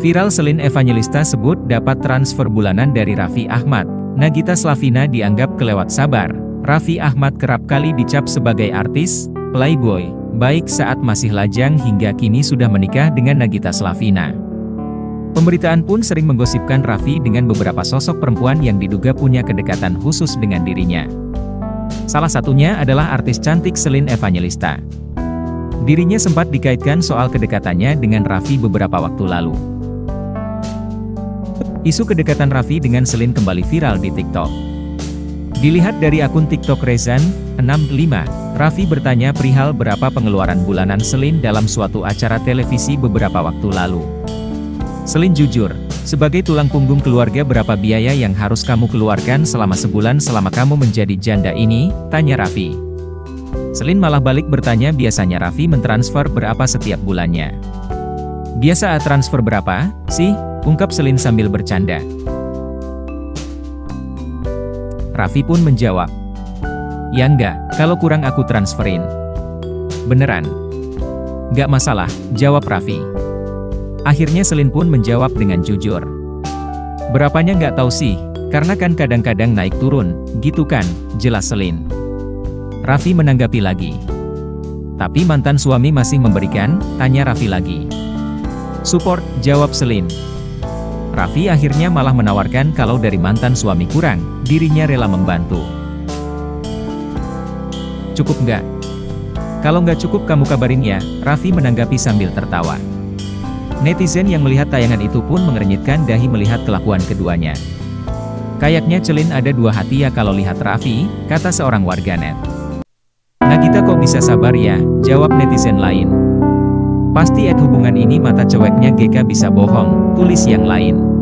Viral Shelin Evangelista sebut dapat transfer bulanan dari Raffi Ahmad. Nagita Slavina dianggap kelewat sabar. Raffi Ahmad kerap kali dicap sebagai artis, playboy, baik saat masih lajang hingga kini sudah menikah dengan Nagita Slavina. Pemberitaan pun sering menggosipkan Raffi dengan beberapa sosok perempuan yang diduga punya kedekatan khusus dengan dirinya. Salah satunya adalah artis cantik Shelin Evangelista. Dirinya sempat dikaitkan soal kedekatannya dengan Raffi beberapa waktu lalu. Isu kedekatan Raffi dengan Shelin kembali viral di TikTok. Dilihat dari akun TikTok Rezan65, Raffi bertanya perihal berapa pengeluaran bulanan Shelin dalam suatu acara televisi beberapa waktu lalu. Shelin jujur, sebagai tulang punggung keluarga berapa biaya yang harus kamu keluarkan selama sebulan selama kamu menjadi janda ini, tanya Raffi. Shelin malah balik bertanya biasanya Raffi mentransfer berapa setiap bulannya. Biasa transfer berapa, sih? Ungkap Shelin sambil bercanda. Raffi pun menjawab, ya enggak, kalau kurang aku transferin. Beneran? Nggak masalah, jawab Raffi. Akhirnya Shelin pun menjawab dengan jujur. Berapanya nggak tahu sih, karena kan kadang-kadang naik turun, gitu kan, jelas Shelin. Raffi menanggapi lagi. Tapi mantan suami masih memberikan, tanya Raffi lagi. Support, jawab Shelin. Raffi akhirnya malah menawarkan kalau dari mantan suami kurang, dirinya rela membantu. Cukup nggak? Kalau nggak cukup kamu kabarin ya, Raffi menanggapi sambil tertawa. Netizen yang melihat tayangan itu pun mengernyitkan dahi melihat kelakuan keduanya. Kayaknya Shelin ada dua hati ya kalau lihat Raffi, kata seorang warganet. Nagita kok bisa sabar ya, jawab netizen lain. Pasti hubungan ini mata ceweknya GK bisa bohong, tulis yang lain.